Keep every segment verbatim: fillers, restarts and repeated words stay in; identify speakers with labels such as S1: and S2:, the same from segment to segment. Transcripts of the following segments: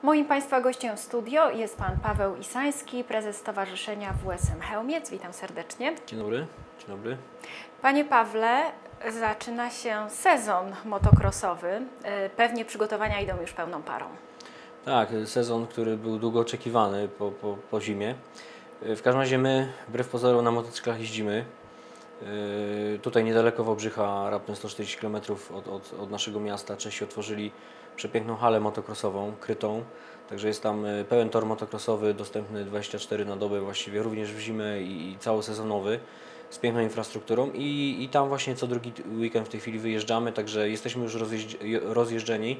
S1: Moim Państwa gościem w studio jest Pan Paweł Isański, prezes Stowarzyszenia W S M Chełmiec. Witam serdecznie.
S2: Dzień dobry. Dzień dobry.
S1: Panie Pawle, zaczyna się sezon motocrossowy. Pewnie przygotowania idą już pełną parą.
S2: Tak, sezon, który był długo oczekiwany po, po, po zimie. W każdym razie my, wbrew pozorom, na motocyklach jeździmy. Yy, tutaj niedaleko Wałbrzycha, raptem sto czterdzieści kilometrów od, od, od naszego miasta, Czesi otworzyli przepiękną halę motocrossową, krytą. Także jest tam pełen tor motocrossowy, dostępny dwadzieścia cztery na dobę, właściwie również w zimę i, i całosezonowy, z piękną infrastrukturą. I, I tam właśnie co drugi weekend w tej chwili wyjeżdżamy, także jesteśmy już rozjeżdżeni,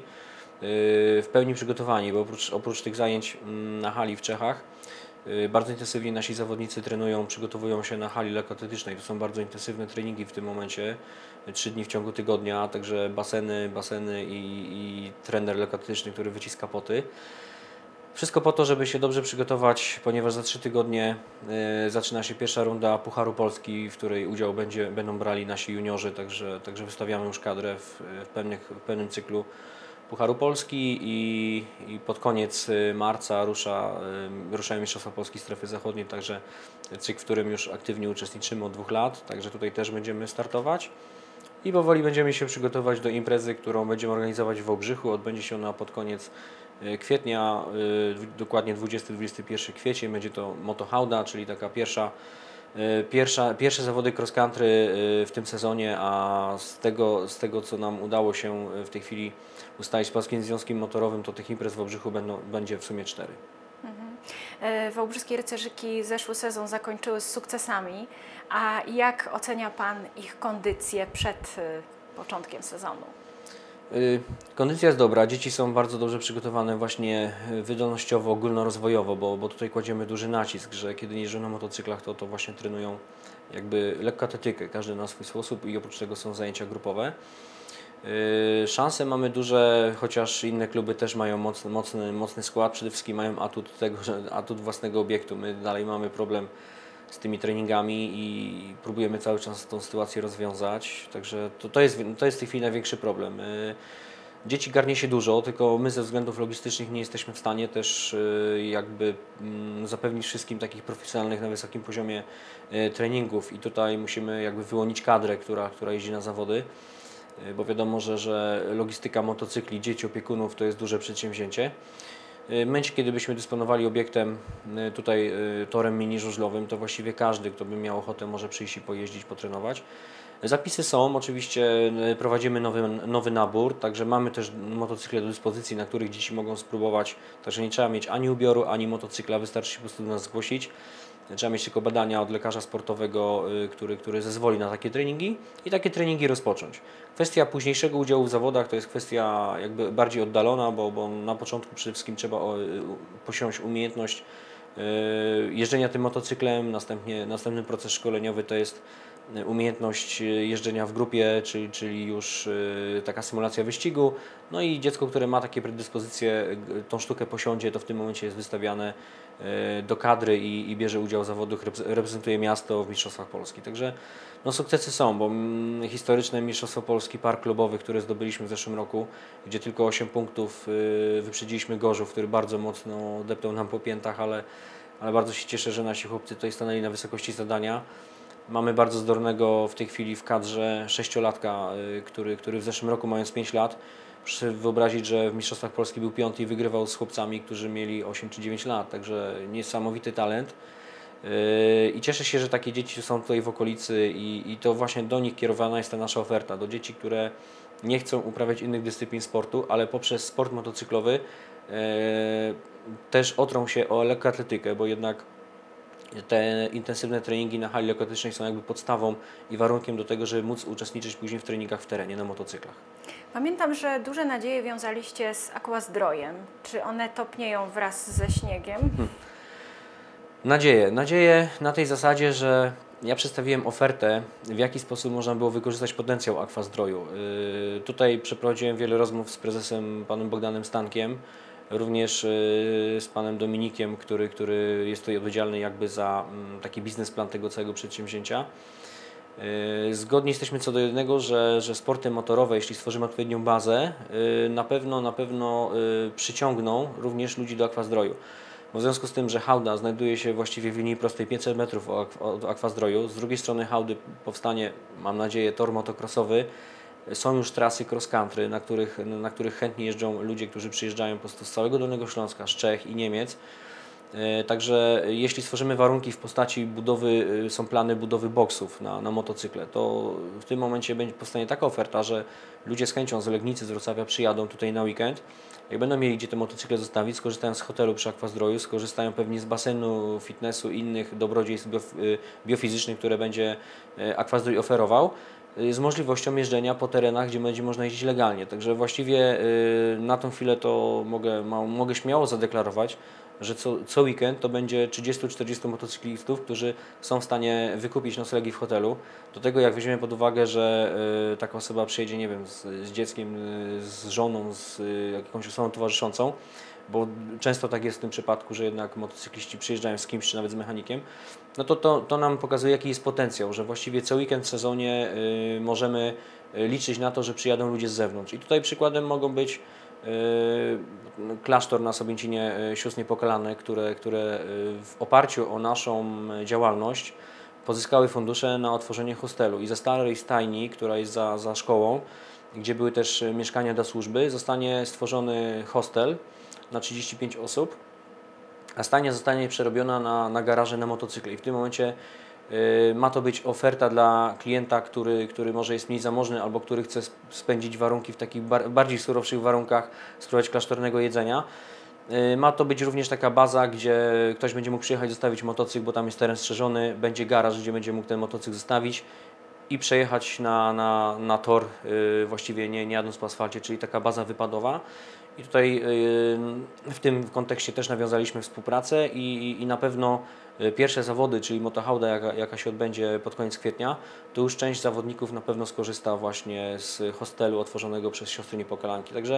S2: w pełni przygotowani, bo oprócz, oprócz tych zajęć na hali w Czechach, bardzo intensywnie nasi zawodnicy trenują, przygotowują się na hali lekkoatletycznej. To są bardzo intensywne treningi w tym momencie, trzy dni w ciągu tygodnia, także baseny, baseny i, i trener lekkoatletyczny, który wyciska poty. Wszystko po to, żeby się dobrze przygotować, ponieważ za trzy tygodnie y, zaczyna się pierwsza runda Pucharu Polski, w której udział będzie, będą brali nasi juniorzy, także, także wystawiamy już kadrę w, w, pewnych, w pewnym cyklu Pucharu Polski i, i pod koniec marca rusza, y, ruszają Mistrzostwa Polski Strefy Zachodniej, także cykl, w którym już aktywnie uczestniczymy od dwóch lat, także tutaj też będziemy startować. I powoli będziemy się przygotować do imprezy, którą będziemy organizować w Wałbrzychu. Odbędzie się ona pod koniec kwietnia, dokładnie dwudziesty do dwudziestego pierwszego kwietnia. Będzie to Moto Hauda, czyli taka pierwsza, pierwsza, pierwsze zawody cross country w tym sezonie, a z tego, z tego co nam udało się w tej chwili ustalić z Polskim Związkiem Motorowym, to tych imprez w Wałbrzychu będą, będzie w sumie cztery.
S1: Wałbrzyskie rycerzyki zeszły sezon zakończyły z sukcesami, a jak ocenia Pan ich kondycję przed początkiem sezonu?
S2: Kondycja jest dobra, dzieci są bardzo dobrze przygotowane właśnie wydolnościowo, ogólnorozwojowo, bo, bo tutaj kładziemy duży nacisk, że kiedy jeżdżą na motocyklach, to, to właśnie trenują jakby lekkoatletykę, każdy na swój sposób i oprócz tego są zajęcia grupowe. Yy, szanse mamy duże, chociaż inne kluby też mają mocny, mocny, mocny skład, przede wszystkim mają atut tego, że atut własnego obiektu. My dalej mamy problem z tymi treningami i próbujemy cały czas tą sytuację rozwiązać, także to, to, jest, to jest w tej chwili największy problem. Yy, dzieci garnie się dużo, tylko my ze względów logistycznych nie jesteśmy w stanie też yy, jakby yy, zapewnić wszystkim takich profesjonalnych na wysokim poziomie yy, treningów i tutaj musimy jakby wyłonić kadrę, która, która jeździ na zawody. Bo wiadomo, że, że logistyka motocykli, dzieci, opiekunów to jest duże przedsięwzięcie. W momencie, kiedy byśmy dysponowali obiektem, tutaj torem mini żużlowym, to właściwie każdy, kto by miał ochotę, może przyjść i pojeździć, potrenować. Zapisy są, oczywiście prowadzimy nowy, nowy nabór, także mamy też motocykle do dyspozycji, na których dzieci mogą spróbować, także nie trzeba mieć ani ubioru, ani motocykla, wystarczy się po prostu do nas zgłosić. Trzeba mieć tylko badania od lekarza sportowego, który, który zezwoli na takie treningi i takie treningi rozpocząć. Kwestia późniejszego udziału w zawodach to jest kwestia jakby bardziej oddalona, bo, bo na początku przede wszystkim trzeba posiąść umiejętność jeżdżenia tym motocyklem, następnie następny proces szkoleniowy to jest umiejętność jeżdżenia w grupie, czyli, czyli już taka symulacja wyścigu. No i dziecko, które ma takie predyspozycje, tą sztukę posiądzie, to w tym momencie jest wystawiane do kadry i, i bierze udział w zawodach, reprezentuje miasto w Mistrzostwach Polski. Także no, sukcesy są, bo historyczne Mistrzostwo Polski par klubowych, które zdobyliśmy w zeszłym roku, gdzie tylko osiem punktów wyprzedziliśmy Gorzów, który bardzo mocno deptał nam po piętach, ale, ale bardzo się cieszę, że nasi chłopcy tutaj stanęli na wysokości zadania. Mamy bardzo zdolnego w tej chwili w kadrze sześciolatka, który, który w zeszłym roku, mając pięć lat, proszę wyobrazić, że w Mistrzostwach Polski był piąty i wygrywał z chłopcami, którzy mieli osiem czy dziewięć lat, także niesamowity talent. I cieszę się, że takie dzieci są tutaj w okolicy i, i to właśnie do nich kierowana jest ta nasza oferta, do dzieci, które nie chcą uprawiać innych dyscyplin sportu, ale poprzez sport motocyklowy e, też otrą się o lekkoatletykę, bo jednak te intensywne treningi na hali lekkoatletycznej są jakby podstawą i warunkiem do tego, żeby móc uczestniczyć później w treningach w terenie na motocyklach.
S1: Pamiętam, że duże nadzieje wiązaliście z aquazdrojem. Czy one topnieją wraz ze śniegiem? Hmm.
S2: Nadzieję. Nadzieję na tej zasadzie, że ja przedstawiłem ofertę, w jaki sposób można było wykorzystać potencjał aquazdroju. Yy, tutaj przeprowadziłem wiele rozmów z prezesem panem Bogdanem Stankiem, również z panem Dominikiem, który, który jest tutaj odpowiedzialny jakby za taki biznesplan tego całego przedsięwzięcia. Zgodni jesteśmy co do jednego, że, że sporty motorowe, jeśli stworzymy odpowiednią bazę, na pewno, na pewno przyciągną również ludzi do akwazdroju. Bo w związku z tym, że hałda znajduje się właściwie w linii prostej pięćset metrów od akwazdroju, z drugiej strony hałdy powstanie, mam nadzieję, tor motocrossowy. Są już trasy cross country, na których, na których chętnie jeżdżą ludzie, którzy przyjeżdżają po prostu z całego Dolnego Śląska, z Czech i Niemiec. Także jeśli stworzymy warunki w postaci budowy, są plany budowy boksów na, na motocykle, to w tym momencie będzie powstanie taka oferta, że ludzie z chęcią z Legnicy, z Wrocławia przyjadą tutaj na weekend. Jak będą mieli gdzie te motocykle zostawić, skorzystają z hotelu przy akwazdroju, skorzystają pewnie z basenu, fitnessu, innych dobrodziejstw biofizycznych, które będzie akwazdrój oferował, z możliwością jeżdżenia po terenach, gdzie będzie można jeździć legalnie. Także właściwie na tą chwilę to mogę, mogę śmiało zadeklarować, że co, co weekend to będzie trzydziestu czterdziestu motocyklistów, którzy są w stanie wykupić noclegi w hotelu. Do tego jak weźmiemy pod uwagę, że y, taka osoba przyjedzie, nie wiem, z, z dzieckiem, y, z żoną, z y, jakąś osobą towarzyszącą, bo często tak jest w tym przypadku, że jednak motocykliści przyjeżdżają z kimś, czy nawet z mechanikiem, no to, to, to nam pokazuje, jaki jest potencjał, że właściwie co weekend w sezonie y, możemy liczyć na to, że przyjadą ludzie z zewnątrz. I tutaj przykładem mogą być klasztor na Sobięcinie Sióstr Niepokalanych, które, które w oparciu o naszą działalność pozyskały fundusze na otworzenie hostelu i ze starej stajni, która jest za, za szkołą, gdzie były też mieszkania dla służby, zostanie stworzony hostel na trzydzieści pięć osób, a stajnia zostanie przerobiona na, na garaże na motocykle i w tym momencie ma to być oferta dla klienta, który, który może jest mniej zamożny albo który chce spędzić warunki w takich bardziej surowszych warunkach, spróbować klasztornego jedzenia. Ma to być również taka baza, gdzie ktoś będzie mógł przyjechać, zostawić motocykl, bo tam jest teren strzeżony, będzie garaż, gdzie będzie mógł ten motocykl zostawić i przejechać na, na, na tor, właściwie nie, nie jadąc po asfalcie, czyli taka baza wypadowa. I tutaj w tym kontekście też nawiązaliśmy współpracę i, i na pewno pierwsze zawody, czyli motohałda, jaka, jaka się odbędzie pod koniec kwietnia, to już część zawodników na pewno skorzysta właśnie z hostelu otworzonego przez Siostry Niepokalanki. Także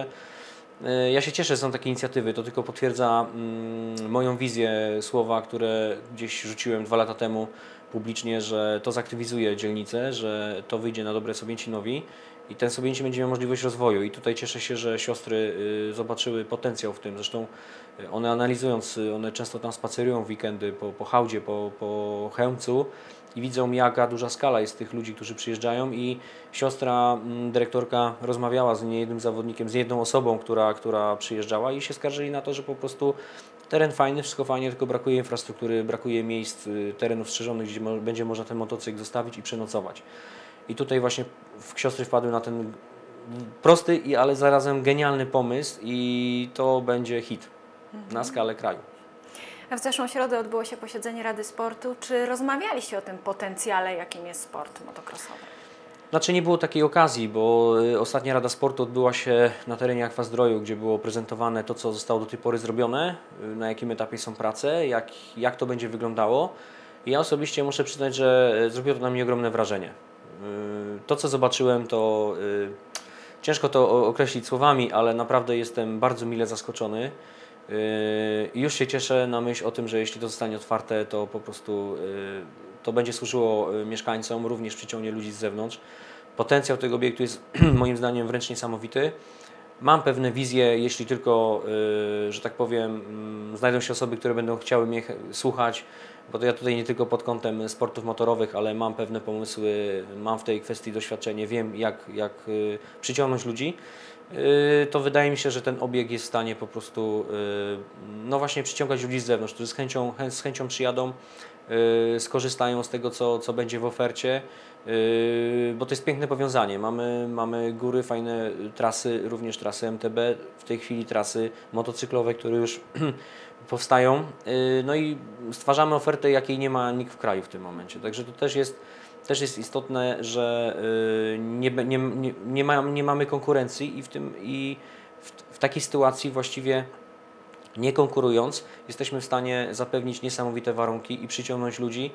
S2: ja się cieszę, że są takie inicjatywy, to tylko potwierdza mm, moją wizję, słowa, które gdzieś rzuciłem dwa lata temu publicznie, że to zaktywizuje dzielnicę, że to wyjdzie na dobre Sobięcinowi i ten Sobięcin będzie miał możliwość rozwoju i tutaj cieszę się, że siostry y, zobaczyły potencjał w tym. Zresztą one analizując, one często tam spacerują w weekendy po, po hałdzie, po, po Chełmcu i widzą, jaka duża skala jest tych ludzi, którzy przyjeżdżają i siostra m, dyrektorka rozmawiała z niejednym zawodnikiem, z jedną osobą, która, która przyjeżdżała i się skarżyli na to, że po prostu teren fajny, wszystko fajnie, tylko brakuje infrastruktury, brakuje miejsc, terenów strzeżonych, gdzie mo będzie można ten motocykl zostawić i przenocować. I tutaj właśnie w siostry wpadły na ten prosty, ale zarazem genialny pomysł i to będzie hit na skalę kraju.
S1: W zeszłą środę odbyło się posiedzenie Rady Sportu. Czy rozmawialiście o tym potencjale, jakim jest sport motocrossowy?
S2: Znaczy nie było takiej okazji, bo ostatnia Rada Sportu odbyła się na terenie Akwazdroju, gdzie było prezentowane to, co zostało do tej pory zrobione, na jakim etapie są prace, jak, jak to będzie wyglądało. I ja osobiście muszę przyznać, że zrobiło to na mnie ogromne wrażenie. To, co zobaczyłem, to ciężko to określić słowami, ale naprawdę jestem bardzo mile zaskoczony. I już się cieszę na myśl o tym, że jeśli to zostanie otwarte, to po prostu to będzie służyło mieszkańcom, również przyciągnie ludzi z zewnątrz. Potencjał tego obiektu jest moim zdaniem wręcz niesamowity. Mam pewne wizje, jeśli tylko, że tak powiem, znajdą się osoby, które będą chciały mnie słuchać, bo to ja tutaj nie tylko pod kątem sportów motorowych, ale mam pewne pomysły, mam w tej kwestii doświadczenie, wiem jak, jak przyciągnąć ludzi. To wydaje mi się, że ten obiekt jest w stanie po prostu no właśnie przyciągać ludzi z zewnątrz, którzy z chęcią, z chęcią przyjadą, skorzystają z tego, co, co będzie w ofercie, bo to jest piękne powiązanie. Mamy, mamy góry, fajne trasy, również trasy M T B, w tej chwili trasy motocyklowe, które już powstają, no i stwarzamy ofertę, jakiej nie ma nikt w kraju w tym momencie. Także to też jest Też jest istotne, że nie, nie, nie, nie, ma, nie mamy konkurencji i w, tym, i w, w takiej sytuacji właściwie nie konkurując jesteśmy w stanie zapewnić niesamowite warunki i przyciągnąć ludzi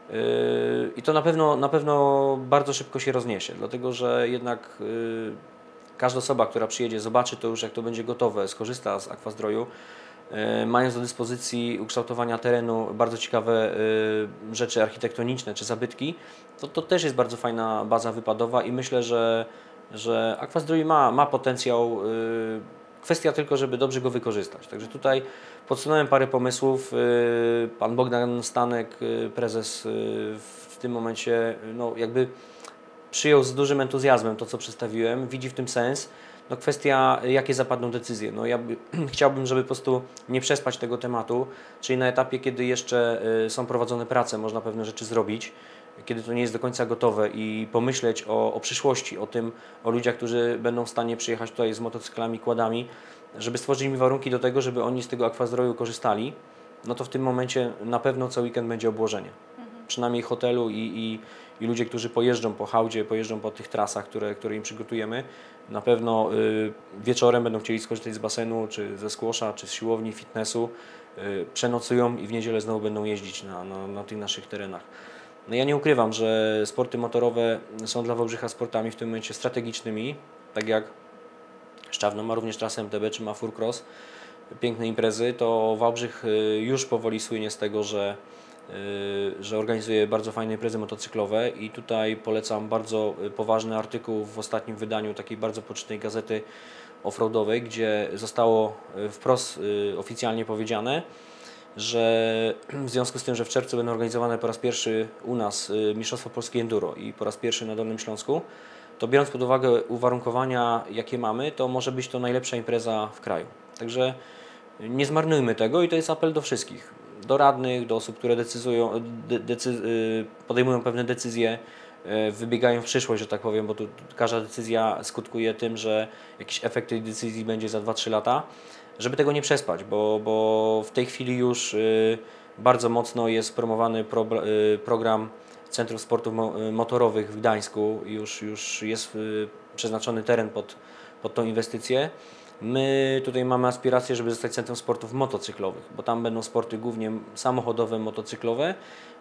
S2: i to na pewno, na pewno bardzo szybko się rozniesie, dlatego że jednak każda osoba, która przyjedzie, zobaczy to już, jak to będzie gotowe, skorzysta z Akwazdroju, mając do dyspozycji ukształtowania terenu bardzo ciekawe rzeczy architektoniczne czy zabytki, to, to też jest bardzo fajna baza wypadowa i myślę, że, że Aqua Zdrój ma, ma potencjał. Kwestia tylko, żeby dobrze go wykorzystać. Także tutaj podsunąłem parę pomysłów. Pan Bogdan Stanek, prezes, w tym momencie no jakby przyjął z dużym entuzjazmem to, co przedstawiłem, widzi w tym sens. No kwestia, jakie zapadną decyzje. No ja by, chciałbym, żeby po prostu nie przespać tego tematu, czyli na etapie, kiedy jeszcze są prowadzone prace, można pewne rzeczy zrobić, kiedy to nie jest do końca gotowe i pomyśleć o, o przyszłości, o tym, o ludziach, którzy będą w stanie przyjechać tutaj z motocyklami, quadami, żeby stworzyć mi warunki do tego, żeby oni z tego Aqua Zdroju korzystali, no to w tym momencie na pewno co weekend będzie obłożenie. Mhm. Przynajmniej hotelu i, i, i ludzie, którzy pojeżdżą po hałdzie, pojeżdżą po tych trasach, które, które im przygotujemy, na pewno y, wieczorem będą chcieli skorzystać z basenu, czy ze squasha, czy z siłowni, fitnessu, y, przenocują i w niedzielę znowu będą jeździć na, na, na tych naszych terenach. No ja nie ukrywam, że sporty motorowe są dla Wałbrzycha sportami w tym momencie strategicznymi, tak jak Szczawno ma również trasę M T B czy ma Furcross, piękne imprezy, to Wałbrzych już powoli słynie z tego, że, że organizuje bardzo fajne imprezy motocyklowe i tutaj polecam bardzo poważny artykuł w ostatnim wydaniu takiej bardzo poczytnej gazety offroadowej, gdzie zostało wprost oficjalnie powiedziane, że w związku z tym, że w czerwcu będą organizowane po raz pierwszy u nas Mistrzostwa Polskie Enduro i po raz pierwszy na Dolnym Śląsku, to biorąc pod uwagę uwarunkowania, jakie mamy, to może być to najlepsza impreza w kraju. Także nie zmarnujmy tego i to jest apel do wszystkich, do radnych, do osób, które decyzują, decy, podejmują pewne decyzje, wybiegają w przyszłość, że tak powiem, bo tu każda decyzja skutkuje tym, że jakiś efekt tej decyzji będzie za dwa trzy lata, żeby tego nie przespać, bo, bo w tej chwili już bardzo mocno jest promowany pro, program Centrum Sportów Motorowych w Gdańsku, już, już jest przeznaczony teren pod, pod tą inwestycję. My tutaj mamy aspiracje, żeby zostać Centrum Sportów Motocyklowych, bo tam będą sporty głównie samochodowe, motocyklowe.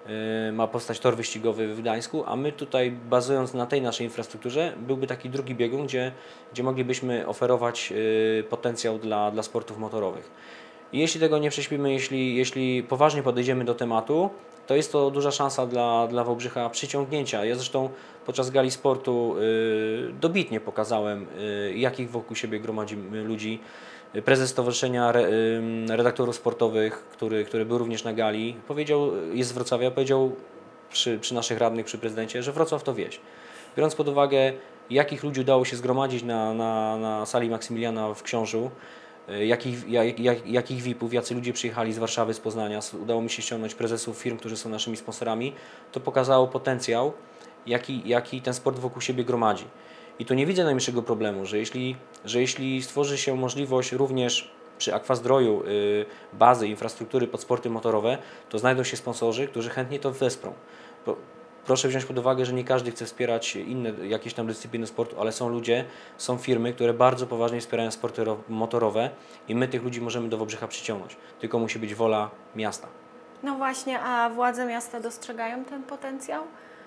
S2: Ma powstać tor wyścigowy w Gdańsku, a my tutaj, bazując na tej naszej infrastrukturze, byłby taki drugi biegun, gdzie, gdzie moglibyśmy oferować potencjał dla, dla sportów motorowych. I jeśli tego nie prześpimy, jeśli, jeśli poważnie podejdziemy do tematu, to jest to duża szansa dla, dla Wałbrzycha przyciągnięcia. Ja zresztą podczas gali sportu y, dobitnie pokazałem, y, jakich wokół siebie gromadzimy ludzi. Prezes Stowarzyszenia Re, y, Redaktorów Sportowych, który, który był również na gali, powiedział, jest z Wrocławia, powiedział przy, przy naszych radnych, przy prezydencie, że Wrocław to wieś. Biorąc pod uwagę, jakich ludzi udało się zgromadzić na, na, na sali Maksymiliana w Książu, Jakich, jak, jak, jakich V I P-ów, jacy ludzie przyjechali z Warszawy, z Poznania, udało mi się ściągnąć prezesów firm, którzy są naszymi sponsorami, to pokazało potencjał, jaki, jaki ten sport wokół siebie gromadzi. I tu nie widzę najmniejszego problemu, że jeśli, że jeśli stworzy się możliwość również przy Aqua Zdroju yy, bazy, infrastruktury pod sporty motorowe, to znajdą się sponsorzy, którzy chętnie to wesprą. Bo proszę wziąć pod uwagę, że nie każdy chce wspierać inne jakieś tam dyscypliny sportu, ale są ludzie, są firmy, które bardzo poważnie wspierają sporty motorowe i my tych ludzi możemy do Wałbrzycha przyciągnąć. Tylko musi być wola miasta.
S1: No właśnie, a władze miasta dostrzegają ten potencjał?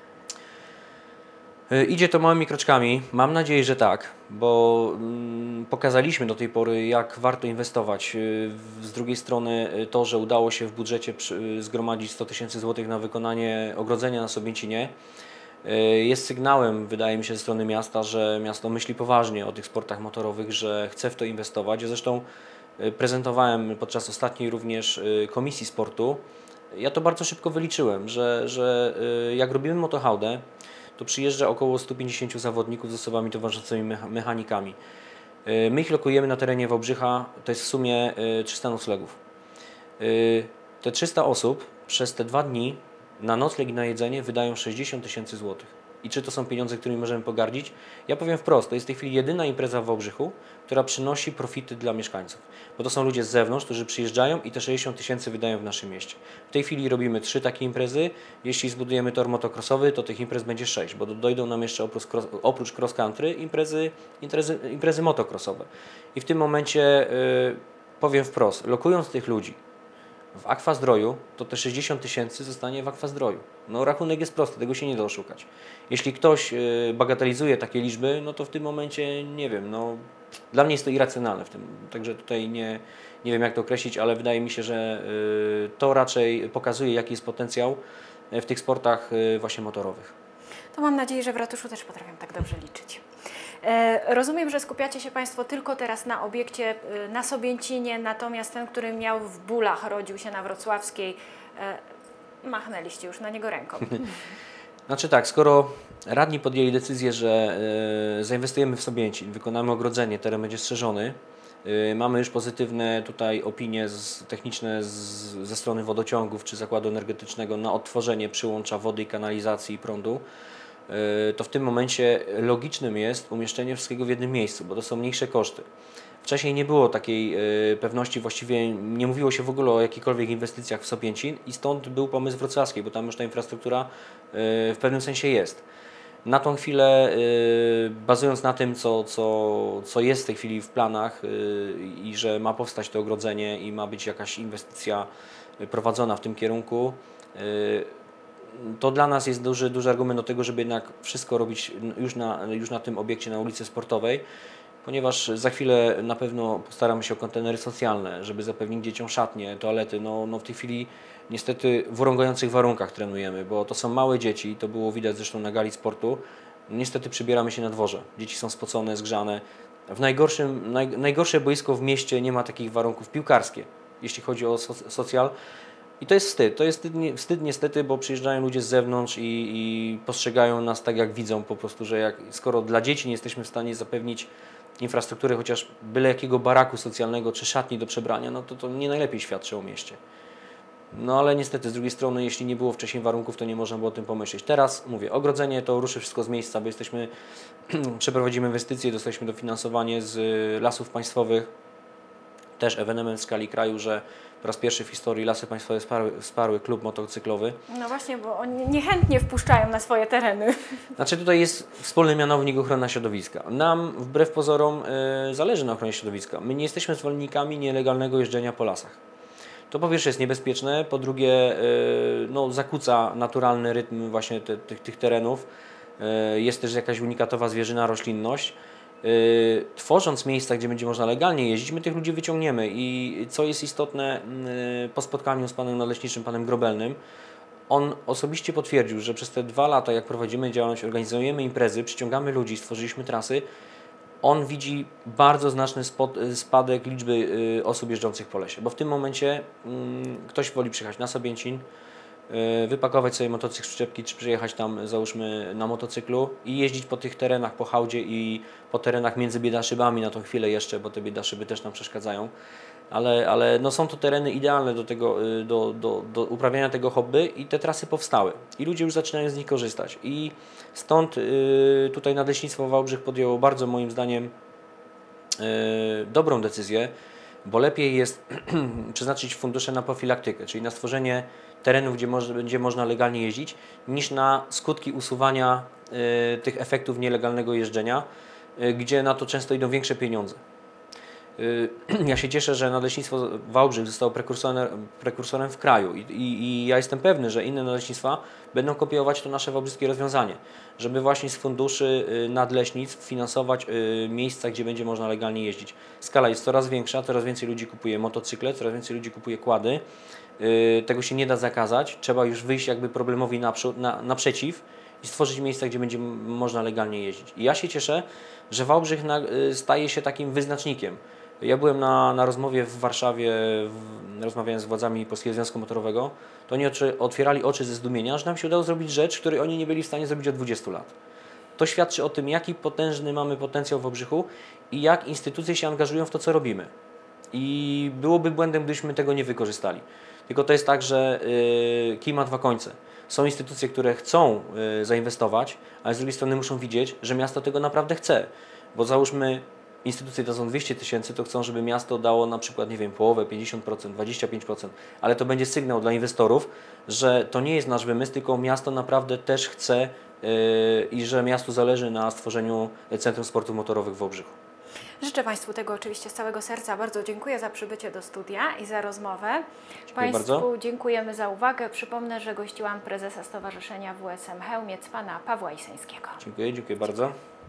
S2: Idzie to małymi kroczkami. Mam nadzieję, że tak, bo mm, pokazaliśmy do tej pory, jak warto inwestować. Z drugiej strony to, że udało się w budżecie przy, zgromadzić sto tysięcy złotych na wykonanie ogrodzenia na Sobięcinie, jest sygnałem, wydaje mi się, ze strony miasta, że miasto myśli poważnie o tych sportach motorowych, że chce w to inwestować. Ja zresztą prezentowałem podczas ostatniej również komisji sportu. Ja to bardzo szybko wyliczyłem, że, że jak robimy motohałdę, to przyjeżdża około stu pięćdziesięciu zawodników z osobami towarzyszącymi mechanikami. My ich lokujemy na terenie Wałbrzycha, to jest w sumie trzysta noclegów. Te trzysta osób przez te dwa dni na nocleg i na jedzenie wydają sześćdziesiąt tysięcy złotych. I czy to są pieniądze, którymi możemy pogardzić? Ja powiem wprost, to jest w tej chwili jedyna impreza w Wałbrzychu, która przynosi profity dla mieszkańców. Bo to są ludzie z zewnątrz, którzy przyjeżdżają i te sześćdziesiąt tysięcy wydają w naszym mieście. W tej chwili robimy trzy takie imprezy. Jeśli zbudujemy tor motocrossowy, to tych imprez będzie sześć, bo dojdą nam jeszcze oprócz cross, oprócz cross country imprezy, imprezy, imprezy motocrossowe. I w tym momencie yy, powiem wprost, lokując tych ludzi, W Akwazdroju to te sześćdziesiąt tysięcy zostanie w Akwazdroju. No rachunek jest prosty, tego się nie da oszukać. Jeśli ktoś y, bagatelizuje takie liczby, no to w tym momencie nie wiem, no dla mnie jest to irracjonalne w tym, także tutaj nie, nie wiem jak to określić, ale wydaje mi się, że y, to raczej pokazuje jaki jest potencjał w tych sportach y, właśnie motorowych.
S1: To mam nadzieję, że w ratuszu też potrafią tak dobrze liczyć. E, rozumiem, że skupiacie się Państwo tylko teraz na obiekcie e, na Sobięcinie, natomiast ten, który miał w Bólach, rodził się na Wrocławskiej, e, machnęliście już na niego ręką.
S2: Znaczy tak, skoro radni podjęli decyzję, że y, zainwestujemy w Sobięcin, wykonamy ogrodzenie, teren będzie strzeżony, y, mamy już pozytywne tutaj opinie z, techniczne z, ze strony wodociągów czy zakładu energetycznego na odtworzenie przyłącza wody i kanalizacji i prądu, y, to w tym momencie logicznym jest umieszczenie wszystkiego w jednym miejscu, bo to są mniejsze koszty. Wcześniej nie było takiej y, pewności, właściwie nie mówiło się w ogóle o jakichkolwiek inwestycjach w Sobięcin i stąd był pomysł wrocławski, bo tam już ta infrastruktura y, w pewnym sensie jest. Na tą chwilę, y, bazując na tym, co, co, co jest w tej chwili w planach y, i że ma powstać to ogrodzenie i ma być jakaś inwestycja prowadzona w tym kierunku, y, to dla nas jest duży, duży argument do tego, żeby jednak wszystko robić już na, już na tym obiekcie, na ulicy Sportowej, ponieważ za chwilę na pewno postaramy się o kontenery socjalne, żeby zapewnić dzieciom szatnie, toalety. No, no w tej chwili niestety w urągających warunkach trenujemy, bo to są małe dzieci, to było widać zresztą na gali sportu. Niestety przybieramy się na dworze. Dzieci są spocone, zgrzane. W najgorszym, naj, najgorsze boisko w mieście nie ma takich warunków piłkarskie, jeśli chodzi o so, socjal. I to jest wstyd. To jest wstyd, wstyd niestety, bo przyjeżdżają ludzie z zewnątrz i, i postrzegają nas tak, jak widzą po prostu, że jak, skoro dla dzieci nie jesteśmy w stanie zapewnić infrastruktury, chociaż byle jakiego baraku socjalnego czy szatni do przebrania, no to to nie najlepiej świadczy o mieście. No ale niestety z drugiej strony, jeśli nie było wcześniej warunków, to nie można było o tym pomyśleć. Teraz mówię, ogrodzenie to ruszy wszystko z miejsca, bo jesteśmy, przeprowadzimy inwestycje, dostaliśmy dofinansowanie z Lasów Państwowych, też ewenement w skali kraju, że po raz pierwszy w historii Lasy Państwowe wsparły, wsparły klub motocyklowy.
S1: No właśnie, bo oni niechętnie wpuszczają na swoje tereny.
S2: Znaczy tutaj jest wspólny mianownik ochrona środowiska. Nam wbrew pozorom y, zależy na ochronie środowiska. My nie jesteśmy zwolennikami nielegalnego jeżdżenia po lasach. To po pierwsze jest niebezpieczne, po drugie y, no, zakłóca naturalny rytm właśnie te, tych, tych terenów. Y, jest też jakaś unikatowa zwierzyna, roślinność. Yy, tworząc miejsca, gdzie będzie można legalnie jeździć, my tych ludzi wyciągniemy i co jest istotne, yy, po spotkaniu z panem nadleśniczym, panem Grobelnym, on osobiście potwierdził, że przez te dwa lata, jak prowadzimy działalność, organizujemy imprezy, przyciągamy ludzi, stworzyliśmy trasy, on widzi bardzo znaczny spod, spadek liczby yy, osób jeżdżących po lesie, bo w tym momencie yy, ktoś woli przyjechać na Sobięcin, wypakować sobie motocykl z przyczepki, czy przyjechać tam, załóżmy, na motocyklu i jeździć po tych terenach, po hałdzie i po terenach między biedaszybami na tą chwilę jeszcze, bo te biedaszyby też nam przeszkadzają. Ale, ale no są to tereny idealne do, tego, do, do, do uprawiania tego hobby i te trasy powstały. I ludzie już zaczynają z nich korzystać. I stąd yy, tutaj Nadleśnictwo Wałbrzych podjęło bardzo moim zdaniem yy, dobrą decyzję, bo lepiej jest przeznaczyć fundusze na profilaktykę, czyli na stworzenie terenów, gdzie może, będzie można legalnie jeździć, niż na skutki usuwania y, tych efektów nielegalnego jeżdżenia, y, gdzie na to często idą większe pieniądze. Y, ja się cieszę, że Nadleśnictwo Wałbrzych zostało prekursorem, prekursorem w kraju i, i, i ja jestem pewny, że inne nadleśnictwa będą kopiować to nasze wałbrzyskie rozwiązanie, żeby właśnie z funduszy y, nadleśnictw finansować y, miejsca, gdzie będzie można legalnie jeździć. Skala jest coraz większa, coraz więcej ludzi kupuje motocykle, coraz więcej ludzi kupuje quady. Tego się nie da zakazać, trzeba już wyjść jakby problemowi naprzód, na, naprzeciw i stworzyć miejsca, gdzie będzie można legalnie jeździć. I ja się cieszę, że Wałbrzych na, staje się takim wyznacznikiem. Ja byłem na, na rozmowie w Warszawie, w, rozmawiałem z władzami Polskiego Związku Motorowego, to oni oczy, otwierali oczy ze zdumienia, że nam się udało zrobić rzecz, której oni nie byli w stanie zrobić od dwudziestu lat. To świadczy o tym, jaki potężny mamy potencjał w Wałbrzychu i jak instytucje się angażują w to, co robimy. I byłoby błędem, gdybyśmy tego nie wykorzystali. Tylko to jest tak, że yy, kij ma dwa końce. Są instytucje, które chcą yy, zainwestować, ale z drugiej strony muszą widzieć, że miasto tego naprawdę chce. Bo załóżmy, instytucje dadzą dwieście tysięcy, to chcą, żeby miasto dało na przykład, nie wiem, połowę, pięćdziesiąt procent, dwadzieścia pięć procent. Ale to będzie sygnał dla inwestorów, że to nie jest nasz wymysł, tylko miasto naprawdę też chce yy, i że miastu zależy na stworzeniu Centrum Sportów Motorowych w Wałbrzychu.
S1: Życzę Państwu tego oczywiście z całego serca. Bardzo dziękuję za przybycie do studia i za rozmowę.
S2: Dziękuję
S1: Państwu
S2: bardzo.
S1: dziękujemy za uwagę. Przypomnę, że gościłam prezesa Stowarzyszenia W S M Chełmiec, pana Pawła Iseńskiego.
S2: Dziękuję, dziękuję bardzo.